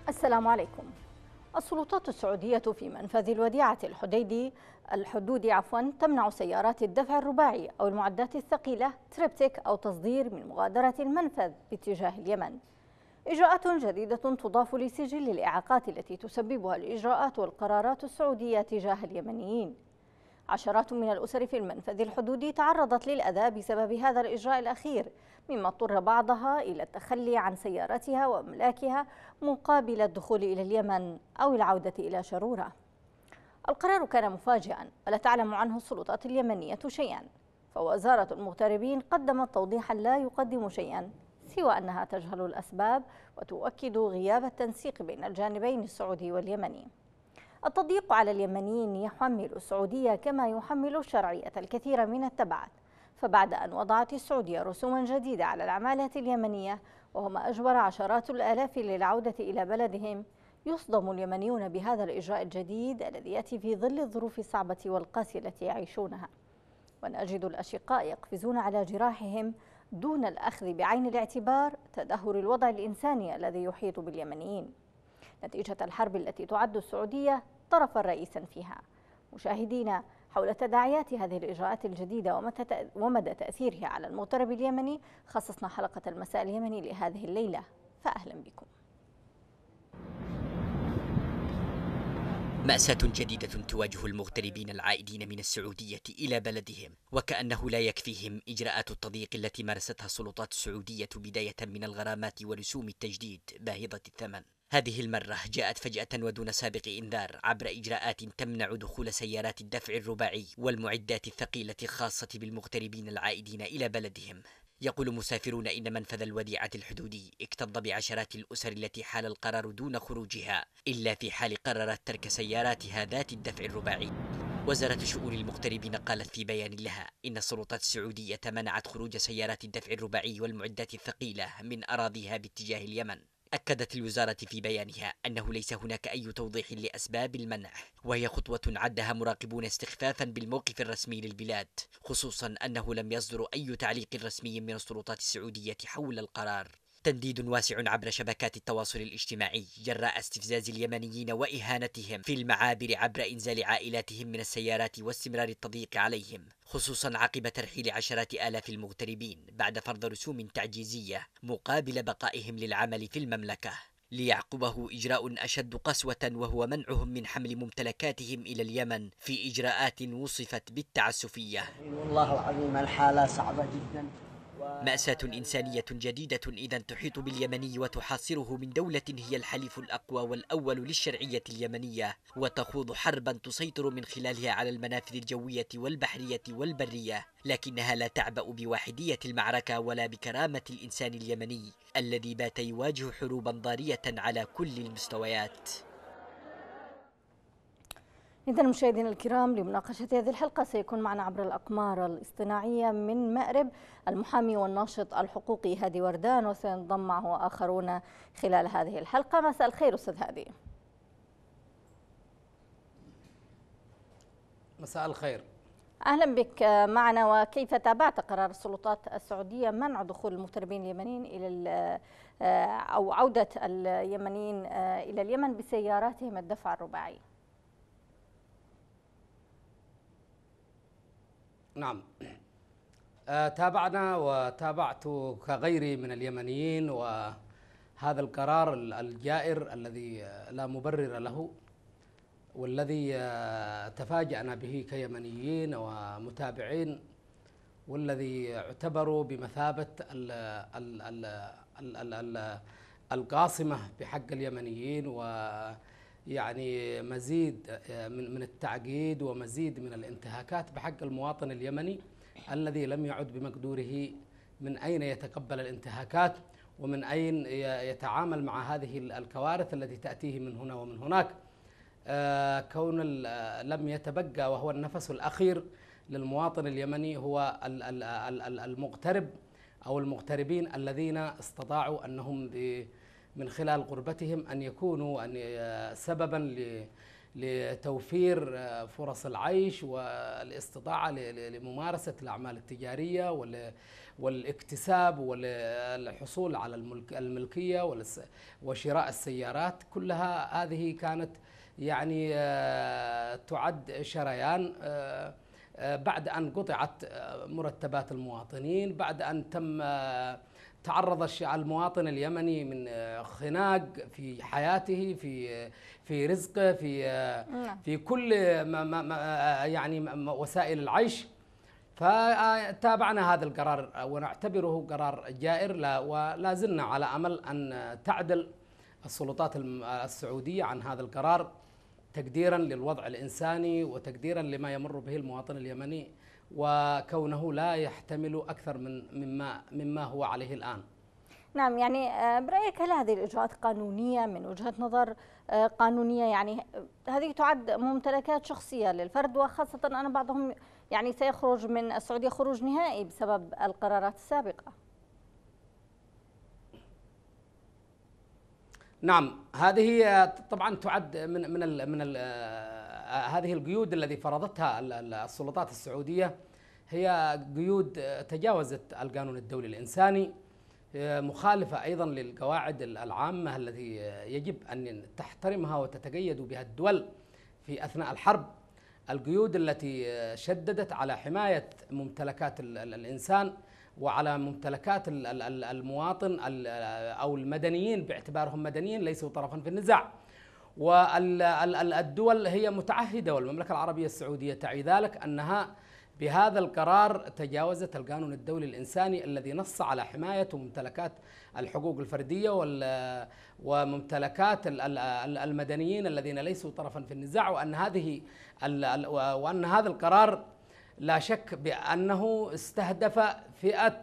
السلام عليكم. السلطات السعودية في منفذ الوديعة الحدودي تمنع سيارات الدفع الرباعي أو المعدات الثقيلة تريبتيك أو تصدير من مغادرة المنفذ باتجاه اليمن. إجراءات جديدة تضاف لسجل الإعاقات التي تسببها الإجراءات والقرارات السعودية تجاه اليمنيين. عشرات من الأسر في المنفذ الحدودي تعرضت للأذى بسبب هذا الإجراء الأخير، مما اضطر بعضها إلى التخلي عن سيارتها وأملاكها مقابل الدخول إلى اليمن أو العودة إلى شرورة. القرار كان مفاجئا ولا تعلم عنه السلطات اليمنية شيئا، فوزارة المغتربين قدمت توضيحا لا يقدم شيئا سوى أنها تجهل الأسباب وتؤكد غياب التنسيق بين الجانبين السعودي واليمني. التضييق على اليمنيين يحمل السعودية كما يحمل الشرعية الكثير من التبعات، فبعد أن وضعت السعودية رسوما جديدة على العمالة اليمنية وما أجبر عشرات الآلاف للعودة إلى بلدهم، يصدم اليمنيون بهذا الإجراء الجديد الذي يأتي في ظل الظروف الصعبة والقاسية التي يعيشونها. ونجد الأشقاء يقفزون على جراحهم دون الأخذ بعين الاعتبار تدهور الوضع الإنساني الذي يحيط باليمنيين نتيجة الحرب التي تعد السعودية طرفا رئيسا فيها. مشاهدينا، حول تداعيات هذه الإجراءات الجديدة ومدى تأثيرها على المغترب اليمني خصصنا حلقة المساء اليمني لهذه الليلة، فأهلا بكم. مأساة جديدة تواجه المغتربين العائدين من السعودية إلى بلدهم، وكأنه لا يكفيهم إجراءات التضييق التي مارستها السلطات السعودية بداية من الغرامات ورسوم التجديد باهظة الثمن. هذه المرة جاءت فجأة ودون سابق إنذار عبر إجراءات تمنع دخول سيارات الدفع الرباعي والمعدات الثقيلة الخاصة بالمغتربين العائدين إلى بلدهم. يقول مسافرون إن منفذ الوديعة الحدودي اكتظ بعشرات الأسر التي حال القرار دون خروجها إلا في حال قررت ترك سياراتها ذات الدفع الرباعي. وزارة شؤون المغتربين قالت في بيان لها إن السلطات السعودية منعت خروج سيارات الدفع الرباعي والمعدات الثقيلة من أراضيها باتجاه اليمن. أكدت الوزارة في بيانها أنه ليس هناك أي توضيح لأسباب المنع، وهي خطوة عدها مراقبون استخفافا بالموقف الرسمي للبلاد، خصوصا أنه لم يصدر أي تعليق رسمي من السلطات السعودية حول القرار. تنديد واسع عبر شبكات التواصل الاجتماعي جراء استفزاز اليمنيين وإهانتهم في المعابر عبر إنزال عائلاتهم من السيارات واستمرار التضييق عليهم، خصوصا عقب ترحيل عشرات آلاف المغتربين بعد فرض رسوم تعجيزية مقابل بقائهم للعمل في المملكة، ليعقبه إجراء أشد قسوة وهو منعهم من حمل ممتلكاتهم إلى اليمن في إجراءات وصفت بالتعسفية. والله العظيم الحالة صعبة جدا. مأساة إنسانية جديدة إذن تحيط باليمني وتحاصره من دولة هي الحليف الأقوى والأول للشرعية اليمنية، وتخوض حربا تسيطر من خلالها على المنافذ الجوية والبحرية والبرية، لكنها لا تعبأ بواحدية المعركة ولا بكرامة الإنسان اليمني الذي بات يواجه حروبا ضارية على كل المستويات. إذا مشاهدينا الكرام، لمناقشة هذه الحلقة سيكون معنا عبر الأقمار الاصطناعية من مأرب المحامي والناشط الحقوقي هادي وردان، وسينضم معه آخرون خلال هذه الحلقة. مساء الخير أستاذ هادي. مساء الخير. أهلا بك معنا. وكيف تابعت قرار السلطات السعودية منع دخول المغتربين اليمنيين إلى أو عودة اليمنيين إلى اليمن بسياراتهم الدفع الرباعي؟ نعم، تابعنا وتابعت كغيري من اليمنيين وهذا القرار الجائر الذي لا مبرر له، والذي تفاجأنا به كيمنيين ومتابعين، والذي يعتبر بمثابة القاصمة بحق اليمنيين، ويعني مزيد من التعقيد ومزيد من الانتهاكات بحق المواطن اليمني الذي لم يعد بمقدوره من أين يتقبل الانتهاكات ومن أين يتعامل مع هذه الكوارث التي تأتيه من هنا ومن هناك. كون لم يتبقى وهو النفس الأخير للمواطن اليمني هو المغترب أو المغتربين الذين استطاعوا أنهم من خلال غربتهم أن يكونوا سببا لتوفير فرص العيش والاستطاعة لممارسة الأعمال التجارية والاكتساب والحصول على الملكية وشراء السيارات. كلها هذه كانت يعني تعد شريان بعد أن قطعت مرتبات المواطنين، بعد أن تعرض المواطن اليمني من خناق في حياته، في رزقه، في كل يعني وسائل العيش. فتابعنا هذا القرار ونعتبره قرار جائر، ولا زلنا على أمل أن تعدل السلطات السعودية عن هذا القرار تقديرا للوضع الإنساني وتقديرا لما يمر به المواطن اليمني، وكونه لا يحتمل أكثر مما هو عليه الآن. نعم، يعني برأيك هل هذه الإجراءات قانونية من وجهة نظر قانونية؟ يعني هذه تعد ممتلكات شخصية للفرد، وخاصة أن بعضهم يعني سيخرج من السعودية خروج نهائي بسبب القرارات السابقة. نعم، هذه طبعا تعد من هذه القيود التي فرضتها السلطات السعودية، هي قيود تجاوزت القانون الدولي الإنساني، مخالفة أيضا للقواعد العامة التي يجب أن تحترمها وتتقيد بها الدول في أثناء الحرب. القيود التي شددت على حماية ممتلكات الإنسان وعلى ممتلكات المواطن أو المدنيين باعتبارهم مدنيين ليسوا طرفا في النزاع. والدول هي متعهدة، والمملكة العربية السعودية تعي ذلك، أنها بهذا القرار تجاوزت القانون الدولي الإنساني الذي نص على حماية ممتلكات الحقوق الفردية وممتلكات المدنيين الذين ليسوا طرفا في النزاع، وأن هذا القرار لا شك بأنه استهدف فئة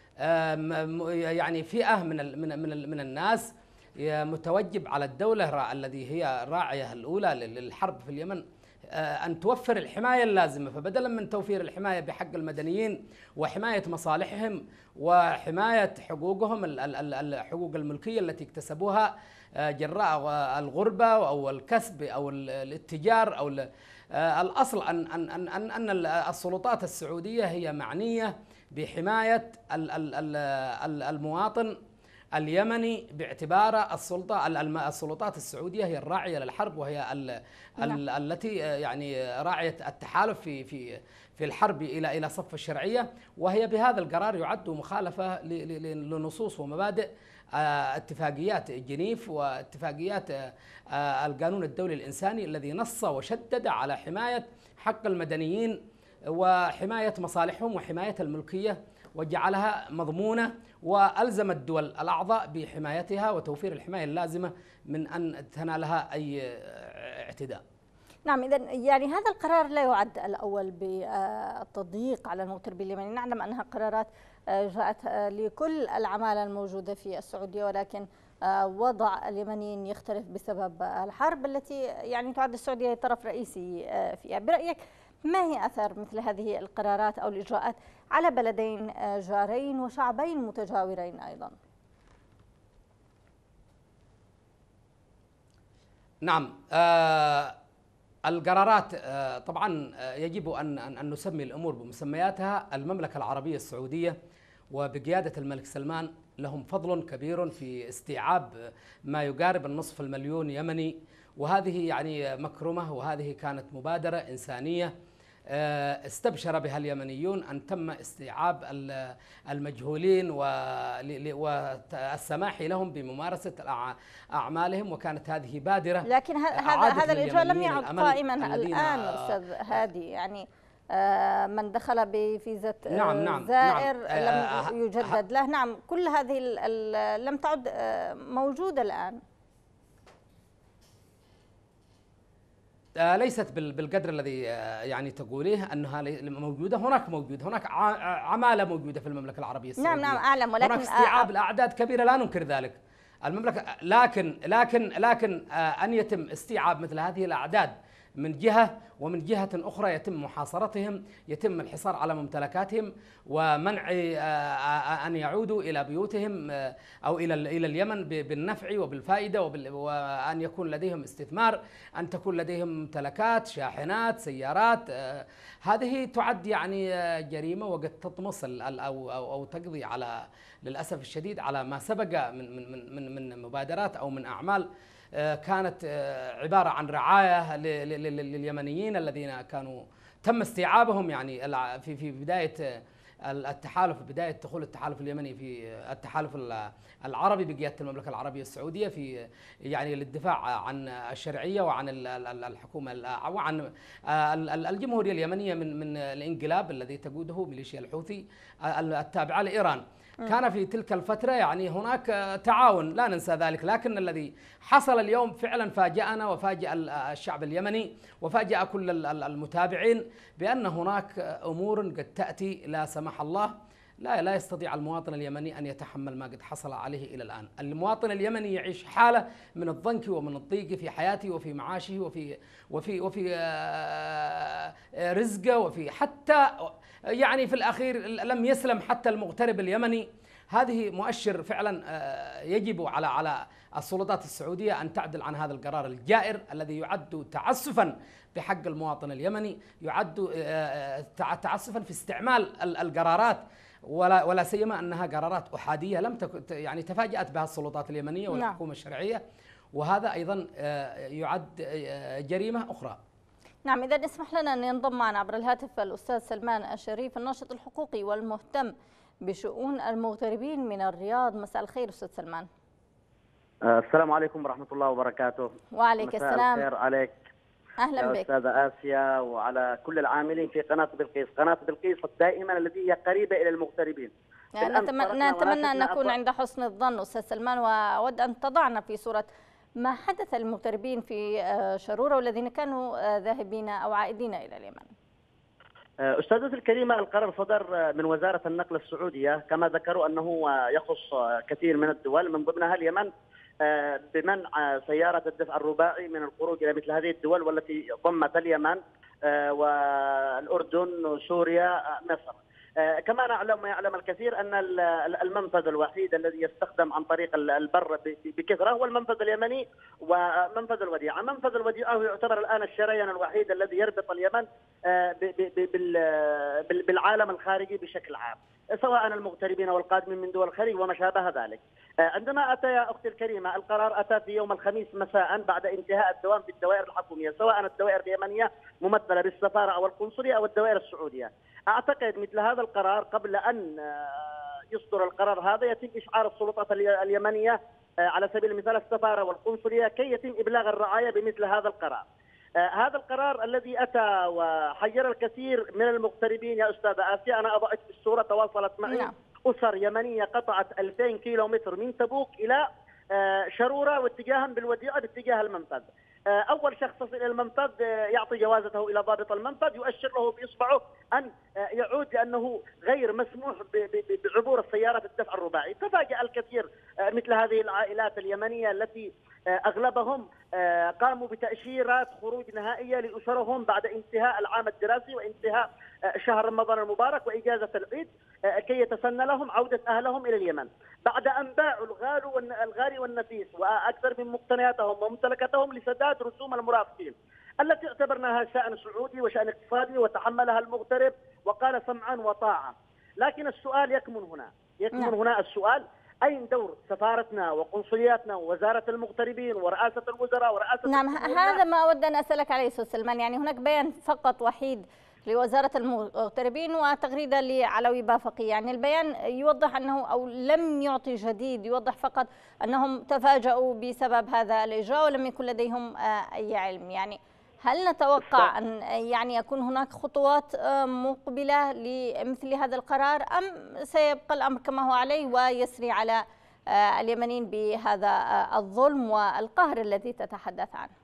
من الناس متوجب على الدولة الذي هي راعية الأولى للحرب في اليمن أن توفر الحماية اللازمة. فبدلا من توفير الحماية بحق المدنيين وحماية مصالحهم وحماية حقوقهم، الحقوق الملكية التي اكتسبوها جراء الغربة أو الكسب أو الاتجار أو الأصل أن السلطات السعودية هي معنية بحماية المواطن اليمني باعتبار السلطات السعودية هي الراعية للحرب، وهي التي يعني راعية التحالف في الحرب إلى صف الشرعية. وهي بهذا القرار يعد مخالفة لنصوص ومبادئ اتفاقيات جنيف واتفاقيات القانون الدولي الإنساني الذي نص وشدد على حماية حق المدنيين وحماية مصالحهم وحماية الملكية، وجعلها مضمونة، وألزم الدول الأعضاء بحمايتها وتوفير الحماية اللازمة من أن تنالها أي اعتداء. نعم، إذن يعني هذا القرار لا يعد الأول بالتضييق على المغتربين اليمنيين. نعلم أنها قرارات جاءت لكل العمالة الموجودة في السعودية، ولكن وضع اليمنيين يختلف بسبب الحرب التي يعني تعد السعودية طرف رئيسي فيها. برأيك ما هي أثر مثل هذه القرارات أو الإجراءات على بلدين جارين وشعبين متجاورين أيضا؟ نعم، القرارات طبعا يجب أن نسمي الأمور بمسمياتها. المملكة العربية السعودية وبقيادة الملك سلمان لهم فضل كبير في استيعاب ما يقارب النصف المليون يمني، وهذه يعني مكرمة، وهذه كانت مبادرة إنسانية استبشر بها اليمنيون أن تم استيعاب المجهولين والسماح لهم بممارسة أعمالهم، وكانت هذه بادرة. لكن هذا الإجراء لم يعد قائما الآن أستاذ هادي، يعني من دخل بفيزة زائر لم يجدد له. نعم، كل هذه لم تعد موجودة الآن. ليست بالقدر الذي يعني تقوليه أنها موجودة. هناك عمالة موجودة في المملكة العربية السعودية. نعم أعلم، ولكن هناك استيعاب الأعداد كبيرة، لا ننكر ذلك. المملكة لكن أن يتم استيعاب مثل هذه الأعداد من جهة، ومن جهة أخرى يتم محاصرتهم، يتم الحصار على ممتلكاتهم ومنع أن يعودوا إلى بيوتهم أو إلى اليمن بالنفع وبالفائدة وأن يكون لديهم استثمار، أن تكون لديهم ممتلكات، شاحنات، سيارات. هذه تعد يعني جريمة وقد تطمس أو تقضي على للأسف الشديد على ما سبق من مبادرات أو من أعمال كانت عبارة عن رعاية لليمنيين الذين كانوا تم استيعابهم يعني في بداية التحالف، بداية دخول التحالف اليمني في التحالف العربي بقيادة المملكة العربية السعودية في يعني للدفاع عن الشرعية وعن الحكومة وعن الجمهورية اليمنية من الانقلاب الذي تقوده ميليشيا الحوثي التابعة لإيران. كان في تلك الفترة يعني هناك تعاون لا ننسى ذلك، لكن الذي حصل اليوم فعلا فاجأنا وفاجأ الشعب اليمني وفاجأ كل المتابعين بأن هناك أمور قد تأتي لا سمح الله لا يستطيع المواطن اليمني أن يتحمل ما قد حصل عليه إلى الآن. المواطن اليمني يعيش حالة من الضنك ومن الضيق في حياته وفي معاشه وفي رزقه وفي حتى يعني في الأخير لم يسلم حتى المغترب اليمني. هذه مؤشر فعلا يجب على السلطات السعودية أن تعدل عن هذا القرار الجائر الذي يعد تعسفا بحق المواطن اليمني، يعد تعسفا في استعمال القرارات، ولا سيما أنها قرارات أحادية لم يعني تفاجأت بها السلطات اليمنية والحكومة الشرعية، وهذا أيضا يعد جريمة أخرى. نعم، إذا اسمح لنا أن ينضم معنا عبر الهاتف الأستاذ سلمان الشريف، الناشط الحقوقي والمهتم بشؤون المغتربين من الرياض. مساء الخير أستاذ سلمان. السلام عليكم ورحمة الله وبركاته. وعليك السلام. مساء الخير عليك. أهلا بك أستاذة آسيا وعلى كل العاملين في قناة بلقيس. قناة بلقيس دائما التي هي قريبة إلى المغتربين. نتمنى أن نكون عند حسن الظن أستاذ سلمان، وأود أن تضعنا في صورة ما حدث للمغتربين في شرورة والذين كانوا ذاهبين أو عائدين إلى اليمن. أستاذتي الكريمة، القرار صدر من وزارة النقل السعودية كما ذكروا أنه يخص كثير من الدول من ضمنها اليمن بمنع سيارة الدفع الرباعي من الخروج إلى مثل هذه الدول والتي ضمت اليمن والأردن وسوريا مصر. كما يعلم الكثير أن المنفذ الوحيد الذي يستخدم عن طريق البر بكثرة هو المنفذ اليمني ومنفذ الوديعة. منفذ الوديعة هو يعتبر الآن الشريان الوحيد الذي يربط اليمن بالعالم الخارجي بشكل عام، سواء المغتربين والقادمين من دول الخليج وما شابه ذلك. عندما أتى يا أختي الكريمة القرار أتى في يوم الخميس مساء بعد انتهاء الدوام في الدوائر الحكومية، سواء الدوائر اليمنية ممثلة بالسفارة أو القنصلية أو الدوائر السعودية. أعتقد مثل هذا القرار قبل أن يصدر القرار هذا يتم إشعار السلطات اليمنية على سبيل المثال السفارة والقنصلية كي يتم إبلاغ الرعاية بمثل هذا القرار. هذا القرار الذي أتى وحير الكثير من المغتربين يا أستاذة آسيا. أنا أضعت في الصورة، تواصلت معي أسر يمنية قطعت 2000 كيلومتر من تبوك إلى شرورة واتجاها بالوديعة باتجاه المنفذ. أول شخص يصل إلى المنفذ يعطي جوازته إلى ضابط المنفذ، يؤشر له بإصبعه أن يعود لأنه غير مسموح بعبور السيارات الدفع الرباعي. تفاجأ الكثير مثل هذه العائلات اليمنية التي أغلبهم قاموا بتأشيرات خروج نهائية لأسرهم بعد انتهاء العام الدراسي وانتهاء شهر رمضان المبارك وإجازة العيد كي يتسنى لهم عودة أهلهم إلى اليمن بعد أن باعوا الغالي والنفيس وأكثر من مقتنياتهم وممتلكاتهم لسداد رسوم المرافقين التي اعتبرناها شأن سعودي وشأن اقتصادي وتحملها المغترب وقال سمعا وطاعة. لكن السؤال يكمن هنا السؤال: أين دور سفارتنا وقنصلياتنا ووزارة المغتربين ورئاسة الوزراء ورئاسة نعم، هذا ما أود أن أسألك عليه أستاذ سلمان. يعني هناك بيان فقط وحيد لوزارة المغتربين وتغريدة لعلوي بافقي، يعني البيان يوضح أنه أو لم يعطي جديد، يوضح فقط أنهم تفاجؤوا بسبب هذا الإجراء ولم يكن لديهم أي علم. يعني هل نتوقع أن يعني يكون هناك خطوات مقبلة لمثل هذا القرار أم سيبقى الأمر كما هو عليه ويسري على اليمنيين بهذا الظلم والقهر الذي تتحدث عنه؟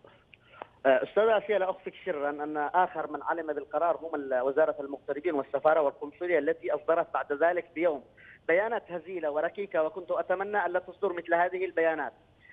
أستاذة آسيا، لا أخفيك سرا أن آخر من علم بالقرار هم وزارة المغتربين والسفارة والقنصلية التي أصدرت بعد ذلك بيوم بيانات هزيلة وركيكة، وكنت أتمنى أن لا تصدر مثل هذه البيانات.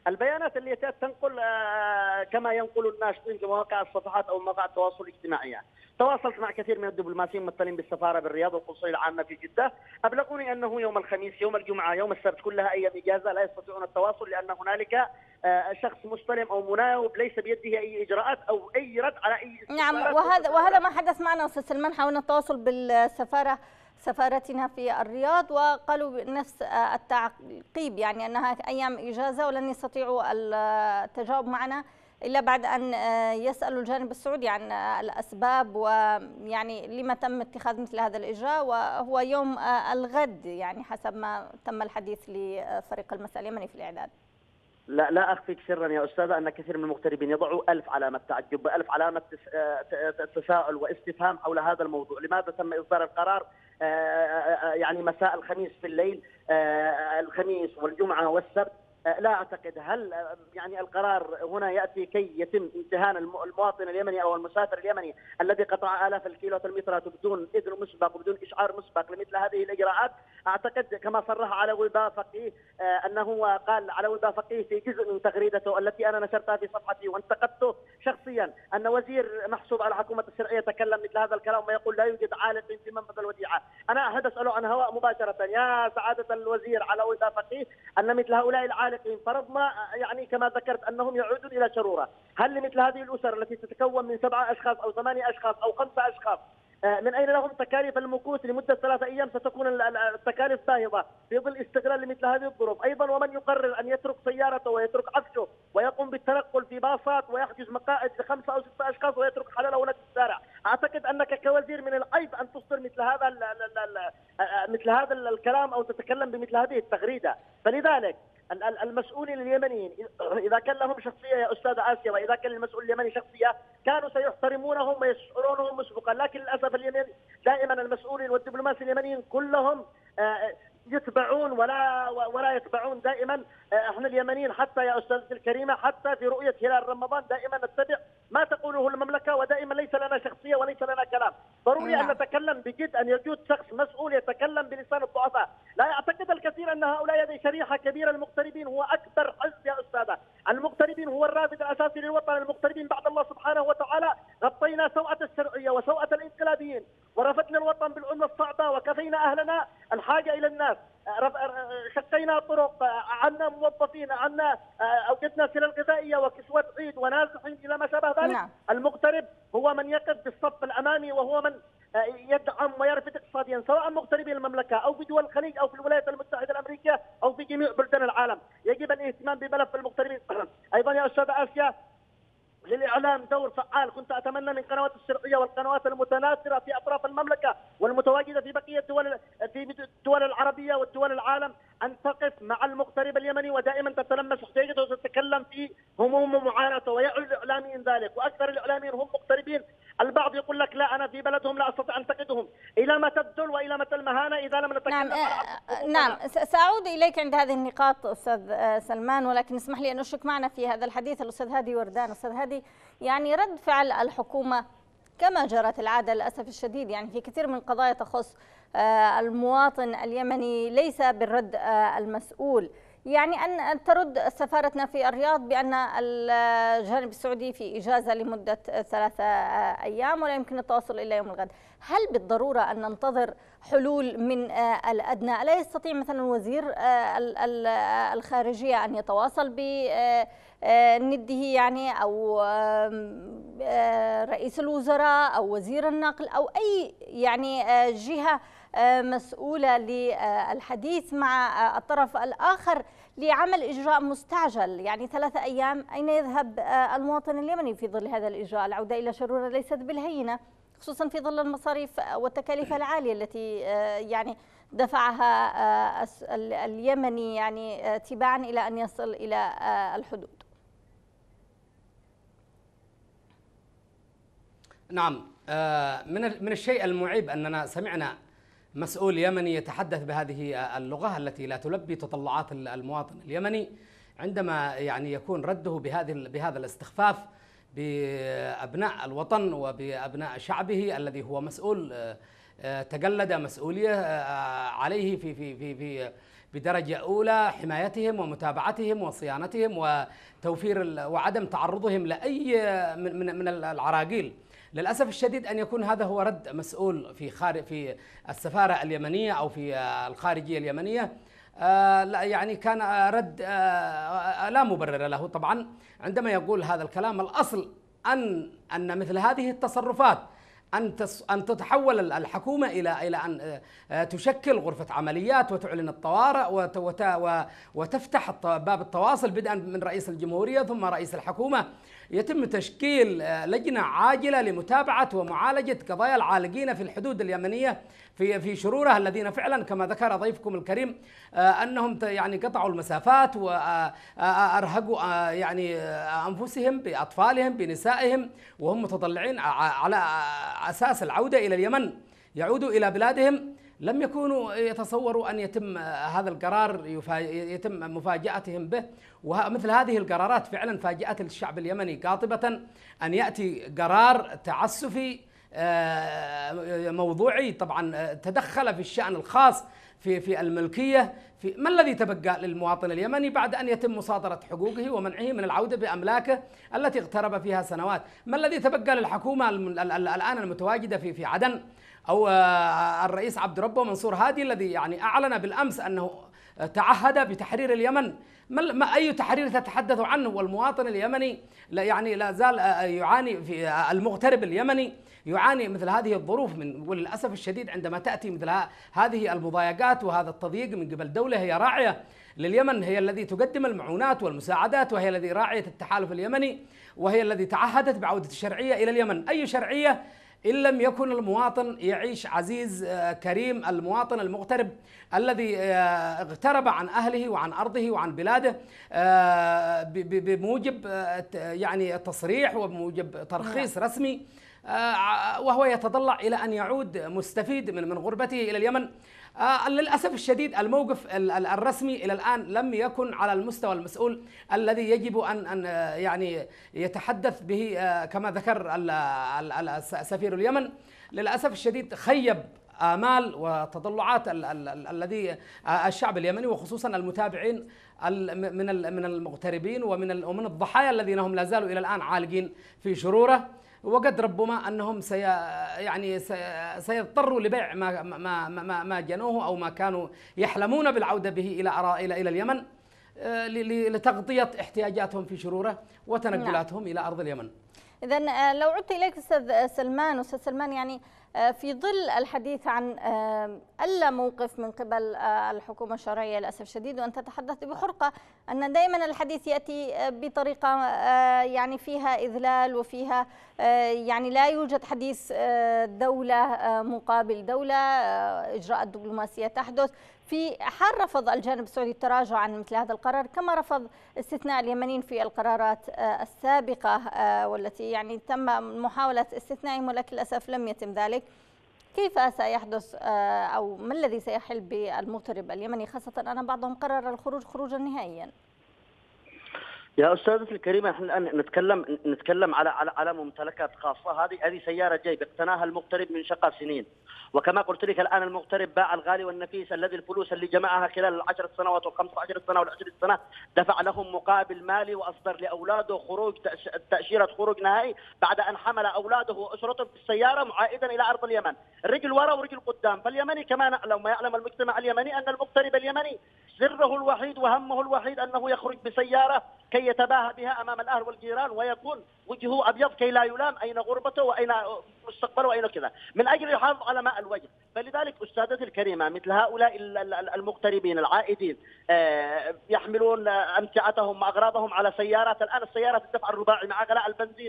البيانات اللي تنقل كما ينقل الناشطين في مواقع الصفحات او مواقع التواصل الاجتماعي. تواصلت مع كثير من الدبلوماسيين الممثلين بالسفاره بالرياض والقنصليه العامه في جده، ابلغوني انه يوم الخميس، يوم الجمعه، يوم السبت كلها ايام اجازه لا يستطيعون التواصل، لان هنالك شخص مستلم او مناوب ليس بيده اي اجراءات او اي رد على اي نعم، وهذا ما حدث معنا استاذ سلمان. حاولنا التواصل سفارتنا في الرياض وقالوا نفس التعقيب، يعني انها ايام اجازه ولن يستطيعوا التجاوب معنا الا بعد ان يسالوا الجانب السعودي عن الاسباب ويعني لما تم اتخاذ مثل هذا الاجراء، وهو يوم الغد يعني حسب ما تم الحديث لفريق المساء اليمني في الاعداد. لا أخفيك سرا يا أستاذة أن كثير من المغتربين يضعوا 1000 علامة تعجب و1000 علامة تساؤل واستفهام حول هذا الموضوع. لماذا تم إصدار القرار يعني مساء الخميس في الليل، الخميس والجمعة والسبت؟ لا أعتقد. هل يعني القرار هنا يأتي كي يتم امتهان المواطن اليمني أو المسافر اليمني الذي قطع آلاف الكيلومترات بدون إذن مسبق وبدون إشعار مسبق لمثل هذه الإجراءات؟ أعتقد كما صرح علوي البافقي أنه قال علوي البافقي في جزء من تغريدته التي أنا نشرتها في صفحتي وانتقدته شخصيا أن وزير محسوب على حكومة الشرعية تكلم مثل هذا الكلام ويقول لا يوجد عالق في منفذ الوديعة. أنا أحد أسأله عن هواء مباشرة: يا سعادة الوزير علوي البافقي، أن مثل هؤلاء العالقين فرضنا يعني كما ذكرت أنهم يعودون إلى شرورة، هل لمثل هذه الأسر التي تتكون من 7 أشخاص أو 8 أشخاص أو 5 أشخاص من أين لهم تكاليف المكوث لمدة 3 أيام؟ ستكون التكاليف باهظة في ظل استغلال لمثل هذه الظروف. أيضا ومن يقرر أن يترك سيارته ويترك عفشه ويقوم بالتنقل في باصات ويحجز مقاعد ل5 أو 6 أشخاص ويترك حلال ولد الشارع، أعتقد أنك كوزير من العيب أن تصدر مثل هذا الكلام أو تتكلم بمثل هذه التغريدة. فلذلك المسؤولين اليمنيين إذا كان لهم شخصية يا أستاذة آسيا، وإذا كان المسؤول اليمني شخصية، كانوا سيحترمونهم ويشعرونهم مسبقا، لكن للأسف اليمن دائما المسؤولين والدبلوماسي اليمنيين كلهم يتبعون ولا يتبعون دائما. احنا اليمنيين حتى يا أستاذتي الكريمة حتى في رؤية هلال رمضان دائما نتبع ما تقوله المملكة، ودائما ليس لنا شخصية وليس لنا كلام. ضروري أن نتكلم بجد، أن يوجد شخص مسؤول يتكلم بلسان الضعفاء. لا يعتقد الكثير أن هؤلاء هذه شريحة كبيرة. المغتربين هو أكبر حزب يا أستاذة، المغتربين هو الرافد الأساسي للوطن. المغتربين بعد الله سبحانه وتعالى غطينا سوءة الشرعية وسوءة الانقلابيين ورفدنا الوطن بالعملة الصعبة وكفينا أهلنا الحاجة إلى الناس، شقينا طرق، عنا موظفين، عنا أوجدنا سلال غذائية وكسوة عيد ونازحين إلى ما شابه ذلك. نعم. المغترب هو من يقف بالصف الأمامي وهو من يدعم ويرفد اقتصاديا، سواء مغتربي المملكة أو في دول الخليج أو في الولايات المتحدة الأمريكية أو في جميع بلدان العالم. يجب الاهتمام بملف المغتربين. أيضا يا أستاذة آسيا، للإعلام دور فعال. كنت أتمنى من قنوات الشرعية والقنوات المتناثرة في أطراف المملكة والمتواجدة في بقية الدول العربية والدول العالم أن تقف مع المغترب اليمني ودائما تتلمس احتياجاته وتتكلم في هموم ومعاناته، ويعي الإعلاميين ذلك. وأكثر الإعلاميين هم مغتربين. البعض يقول لك لا أنا في بلدهم لا أستطيع أن أنتقدهم. إلى متى الذل وإلى متى المهانة إذا لم نتكلم؟ نعم، سأعود إليك عند هذه النقاط أستاذ سلمان، ولكن اسمح لي أن أشرك معنا في هذا الحديث الأستاذ هادي وردان. أستاذ هادي، يعني رد فعل الحكومة كما جرت العادة للأسف الشديد يعني في كثير من قضايا تخص المواطن اليمني ليس بالرد المسؤول، يعني أن ترد سفارتنا في الرياض بأن الجانب السعودي في إجازة لمدة 3 أيام ولا يمكن التواصل إلا يوم الغد. هل بالضرورة أن ننتظر حلول من الأدنى؟ ألا يستطيع مثلا وزير الخارجية أن يتواصل بنده يعني، أو رئيس الوزراء أو وزير النقل أو أي يعني جهة مسؤولة للحديث مع الطرف الآخر لعمل إجراء مستعجل؟ يعني 3 أيام، أين يذهب المواطن اليمني في ظل هذا الإجراء؟ العودة إلى شرورة ليست بالهينة، خصوصا في ظل المصاريف والتكاليف العالية التي يعني دفعها اليمني يعني تباعا إلى أن يصل إلى الحدود. نعم، من الشيء المعيب أننا سمعنا مسؤول يمني يتحدث بهذه اللغة التي لا تلبي تطلعات المواطن اليمني، عندما يعني يكون رده بهذا الاستخفاف بأبناء الوطن وبأبناء شعبه الذي هو مسؤول تجلد مسؤولية عليه بدرجة أولى حمايتهم ومتابعتهم وصيانتهم وتوفير وعدم تعرضهم لأي من العراقيل. للأسف الشديد أن يكون هذا هو رد مسؤول في السفارة اليمنية أو في الخارجية اليمنية. يعني كان رد لا مبرر له طبعا عندما يقول هذا الكلام. الأصل أن مثل هذه التصرفات أن تتحول الحكومة إلى أن تشكل غرفة عمليات وتعلن الطوارئ وتفتح باب التواصل بدءا من رئيس الجمهورية ثم رئيس الحكومة. يتم تشكيل لجنة عاجلة لمتابعة ومعالجة قضايا العالقين في الحدود اليمنية في شرورها، الذين فعلا كما ذكر ضيفكم الكريم أنهم يعني قطعوا المسافات وأرهقوا يعني أنفسهم بأطفالهم بنسائهم وهم متطلعين على أساس العودة إلى اليمن، يعودوا إلى بلادهم. لم يكونوا يتصوروا أن يتم هذا القرار يتم مفاجأتهم به. ومثل هذه القرارات فعلا فاجأت الشعب اليمني قاطبة. أن يأتي قرار تعسفي موضوعي طبعا تدخل في الشأن الخاص في الملكية، ما الذي تبقى للمواطن اليمني بعد أن يتم مصادرة حقوقه ومنعه من العودة بأملاكه التي اغترب فيها سنوات؟ ما الذي تبقى للحكومة الآن المتواجدة في عدن أو الرئيس عبد ربه منصور هادي الذي يعني أعلن بالأمس أنه تعهد بتحرير اليمن؟ ما أي تحرير تتحدث عنه؟ والمواطن اليمني لا زال يعاني، في المغترب اليمني يعاني مثل هذه الظروف. وللأسف الشديد عندما تأتي مثل هذه المضايقات وهذا التضييق من قبل دولة هي راعية لليمن، هي الذي تقدم المعونات والمساعدات، وهي الذي راعية التحالف اليمني، وهي الذي تعهدت بعودة الشرعية إلى اليمن. أي شرعية إن لم يكن المواطن يعيش عزيز كريم، المواطن المغترب الذي اغترب عن أهله وعن أرضه وعن بلاده بموجب يعني تصريح وبموجب ترخيص رسمي، وهو يتطلع إلى أن يعود مستفيد من غربته إلى اليمن. للأسف الشديد الموقف الرسمي إلى الآن لم يكن على المستوى المسؤول الذي يجب أن يعني يتحدث به كما ذكر سفير اليمن. للأسف الشديد خيب آمال وتطلعات الذي الشعب اليمني وخصوصا المتابعين من المغتربين ومن الضحايا الذين هم لا زالوا إلى الآن عالقين في شروره. وقد ربما أنهم سيضطروا لبيع ما جنوه أو ما كانوا يحلمون بالعودة به إلى اليمن لتغطية احتياجاتهم في شروره وتنقلاتهم إلى أرض اليمن. إذن لو عدت إليك أستاذ سلمان، يعني في ظل الحديث عن ألا موقف من قبل الحكومة الشرعية للأسف الشديد، وأنت تحدثت بحرقة أن دائما الحديث يأتي بطريقة يعني فيها إذلال وفيها يعني لا يوجد حديث دولة مقابل دولة، إجراءات دبلوماسية تحدث. في حال رفض الجانب السعودي التراجع عن مثل هذا القرار، كما رفض استثناء اليمنيين في القرارات السابقة والتي يعني تم محاولة استثنائهم ولكن للأسف لم يتم ذلك، كيف سيحدث أو ما الذي سيحل بالمغترب اليمني، خاصة أن بعضهم قرر الخروج خروجا نهائيا؟ يا أستاذتي الكريمة، نحن الآن نتكلم على ممتلكات خاصة. هذه سيارة جيب اقتناها المغترب من شقة سنين، وكما قلت لك الآن المغترب باع الغالي والنفيس الذي الفلوس اللي جمعها خلال 10 سنوات و15 سنة و20 سنة دفع لهم مقابل مالي وأصدر لأولاده خروج تأشيرة خروج نهائي بعد أن حمل أولاده وأسرته في السيارة معائدا إلى أرض اليمن، رجل وراء ورجل قدام. فاليمني كما نعلم ما يعلم المجتمع اليمني أن المغترب اليمني سره الوحيد وهمه الوحيد أنه يخرج بسيارة كي يتباهى بها أمام الأهل والجيران ويكون وجهه أبيض كي لا يلام أين غربته وأين مستقبله وأين كذا، من أجل يحافظ على ماء الوجه. فلذلك أستاذتي الكريمة مثل هؤلاء المغتربين العائدين يحملون أمتعتهم وأغراضهم على سيارات. الآن السيارات الدفع الرباعي مع غلاء البنزين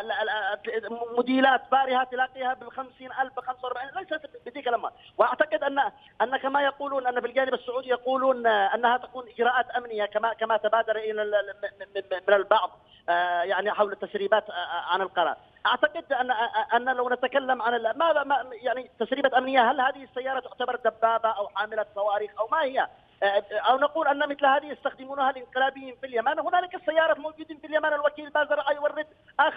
موديلات بارهة تلاقيها ب50,000 ب45,000 ليست بذيك الأموال. وأعتقد أن كما يقولون أن في الجانب السعودي يقولون أنها تكون إجراءات أمنية كما تبادر إلى من البعض يعني حول التسريبات عن القرار. أعتقد أن لو نتكلم عن ماذا يعني تسريبات أمنية، هل هذه السيارة تعتبر دبابة أو حاملة صواريخ أو ما هي؟ أو نقول أن مثل هذه يستخدمونها الانقلابيين في اليمن. هنالك السيارات موجودين في اليمن، الوكيل بازرعة يورد آخر موديل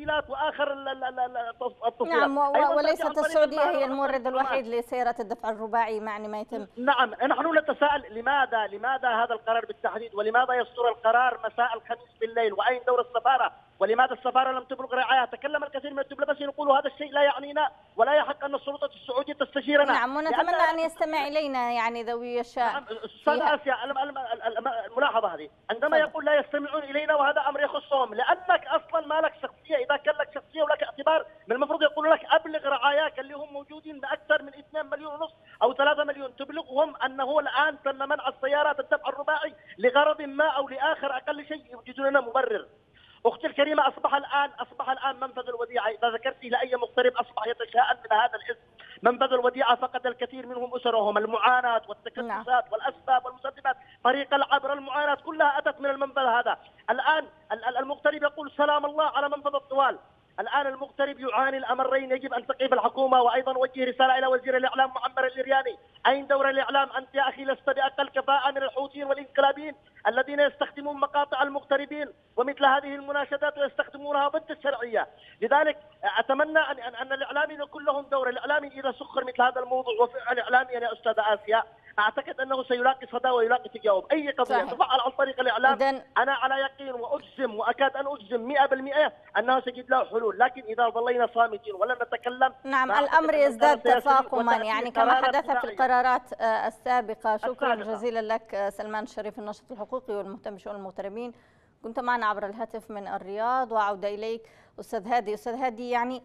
التسجيلات واخر التصوير. نعم، وليست السعوديه هي المورد الوحيد لسيارات الدفع الرباعي معني ما يتم. نعم، نحن نتساءل لماذا هذا القرار بالتحديد، ولماذا يصدر القرار مساء الخميس بالليل، واين دور السفاره؟ ولماذا السفاره لم تبلغ رعاية؟ تكلم الكثير من الدبلوماسيين يقولوا هذا الشيء لا يعنينا ولا يحق ان السلطه السعوديه تستشيرنا. نعم، ونتمنى ان يستمع الينا يعني ذوي الشأن. نعم استاذ آسيا، الملاحظه هذه عندما يقول لا يستمعون الينا وهذا امر يخصهم، لانك اصلا ما لك شخصيه، اذا كان لك شخصيه ولك اعتبار من المفروض يقولوا لك ابلغ رعاياك اللي هم موجودين باكثر من 2 مليون ونص او 3 مليون، تبلغهم انه الان تم منع السيارات الدفع الرباعي لغرض ما او لاخر، اقل شيء يوجدون لنا مبرر. اختي الكريمه، اصبح الان منفذ الوديعه، اذا ذكرت لاي مغترب اصبح يتشاءم من هذا الاسم. منفذ الوديعه فقد الكثير منهم اسرهم، المعاناه والتكدسات والاسباب والمسببات، طريق العبر، المعاناه كلها اتت من المنفذ هذا. الان المغترب يقول سلام الله على منفذ الطوال. الان المغترب يعاني الامرين، يجب ان تقف الحكومه، وايضا اوجه رساله الى وزير الاعلام معمر اللرياني. اين دور الاعلام؟ انت يا اخي لست باقل كفاءه من الحوثيين والانقلابيين الذين يستخدمون مقاطع المغتربين ومثل هذه المناشدات ويستخدمونها ضد الشرعيه. لذلك اتمنى ان الاعلاميين يكون لهم دور. الاعلامي اذا سخر مثل هذا الموضوع وفعل اعلاميا يا استاذه آسيا، اعتقد انه سيلاقي صدى ويلاقي تجاوب. اي قضيه تفعل عن طريق الاعلام انا على يقين واجزم واكاد ان اجزم 100% انه سيجد له حلول، لكن اذا ظلينا صامتين ولن نتكلم نعم الامر يزداد تفاقما يعني كما حدث في القرارات السابقه. شكرا جزيلا لك سلمان الشريف، الناشط الحقوقي والمهتم بشؤون المغتربين، كنت معنا عبر الهاتف من الرياض. وعودة إليك أستاذ هادي، يعني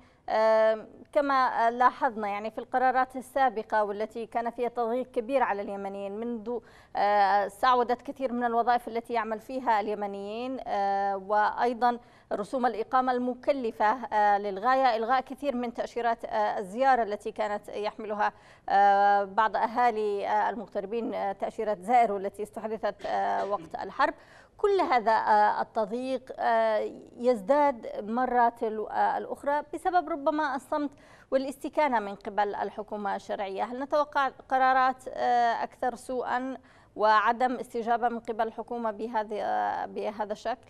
كما لاحظنا يعني في القرارات السابقة والتي كان فيها تضييق كبير على اليمنيين، منذ استعوضت كثير من الوظائف التي يعمل فيها اليمنيين، وأيضا رسوم الإقامة المكلفة للغاية، إلغاء كثير من تأشيرات الزيارة التي كانت يحملها بعض أهالي المغتربين، تأشيرة زائر والتي استحدثت وقت الحرب. كل هذا التضييق يزداد مرات الأخرى بسبب ربما الصمت والاستكانة من قبل الحكومة الشرعية. هل نتوقع قرارات أكثر سوءا وعدم استجابة من قبل الحكومة بهذا الشكل؟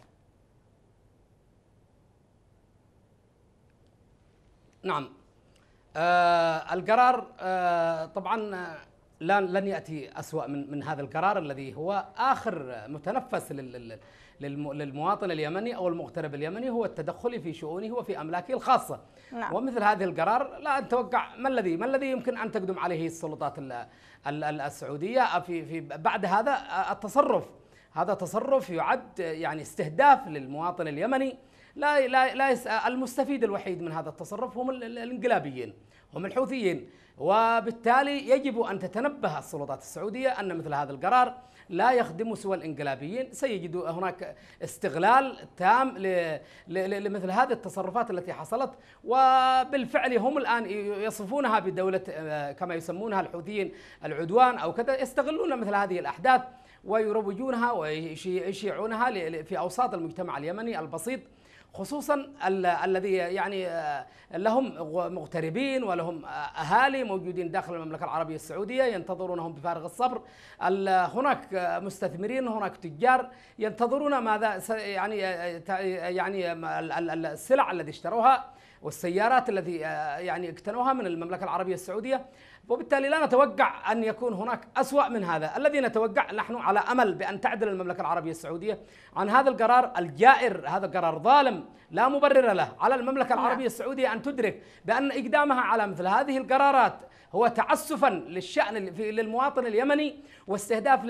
نعم، القرار طبعا لن يأتي أسوأ من هذا القرار الذي هو آخر متنفس للمواطن اليمني أو المغترب اليمني، هو التدخل في شؤونه وفي أملاكه الخاصة. نعم. ومثل هذه القرار لا نتوقع ما الذي يمكن أن تقدم عليه السلطات السعودية في بعد هذا التصرف. هذا تصرف يعد يعني استهداف للمواطن اليمني. لا المستفيد الوحيد من هذا التصرف هم الانقلابيين، هم الحوثيين، وبالتالي يجب أن تتنبه السلطات السعودية أن مثل هذا القرار لا يخدم سوى الانقلابيين. سيجد هناك استغلال تام لمثل هذه التصرفات التي حصلت، وبالفعل هم الآن يصفونها بدولة كما يسمونها الحوثيين العدوان أو كذا، يستغلون مثل هذه الأحداث ويروجونها ويشيعونها في أوساط المجتمع اليمني البسيط، خصوصا الذي يعني لهم مغتربين ولهم أهالي موجودين داخل المملكة العربية السعودية ينتظرونهم بفارغ الصبر. هناك مستثمرين، هناك تجار ينتظرون ماذا يعني السلع التي اشتروها والسيارات التي يعني اقتنوها من المملكة العربية السعودية. وبالتالي لا نتوقع أن يكون هناك أسوأ من هذا. الذي نتوقع نحن على أمل بأن تعدل المملكة العربية السعودية عن هذا القرار الجائر، هذا القرار ظالم لا مبرر له. على المملكة العربية السعودية أن تدرك بأن إقدامها على مثل هذه القرارات هو تعسفا للشأن للمواطن اليمني واستهداف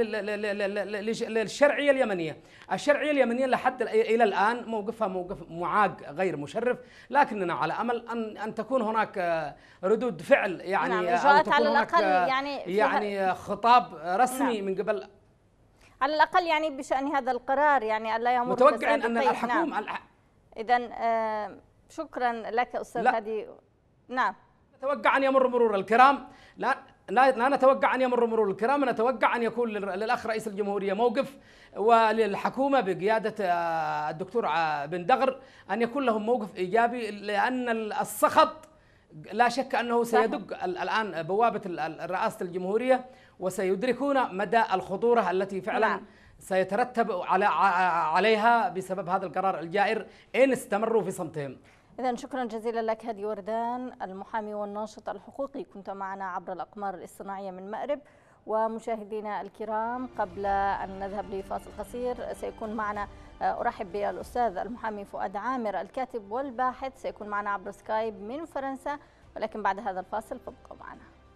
للشرعية اليمنية. الشرعية اليمنية لحد إلى الآن موقفها موقف معاق غير مشرف، لكننا على أمل أن تكون هناك ردود فعل يعني إجراءات على الأقل يعني خطاب رسمي من قبل على الأقل يعني بشأن هذا القرار، يعني ألا يمر. متوقعين أن الحكومة إذن شكرا لك أستاذ هادي. نعم، نتوقع أن يمر مرور الكرام. لا نتوقع أن يمر مرور الكرام، نتوقع أن يكون للأخ رئيس الجمهورية موقف، وللحكومة بقيادة الدكتور بن دغر أن يكون لهم موقف إيجابي، لأن السخط لا شك أنه سيدق الآن بوابة رئاسة الجمهورية، وسيدركون مدى الخطورة التي فعلا سيترتب عليها بسبب هذا القرار الجائر إن استمروا في صمتهم. إذا شكرا جزيلا لك هادي وردان، المحامي والناشط الحقوقي، كنت معنا عبر الأقمار الاصطناعية من مأرب. ومشاهدينا الكرام، قبل أن نذهب لفاصل قصير سيكون معنا، أرحب بالأستاذ المحامي فؤاد عامر الكاتب والباحث، سيكون معنا عبر سكايب من فرنسا، ولكن بعد هذا الفاصل فابقوا معنا.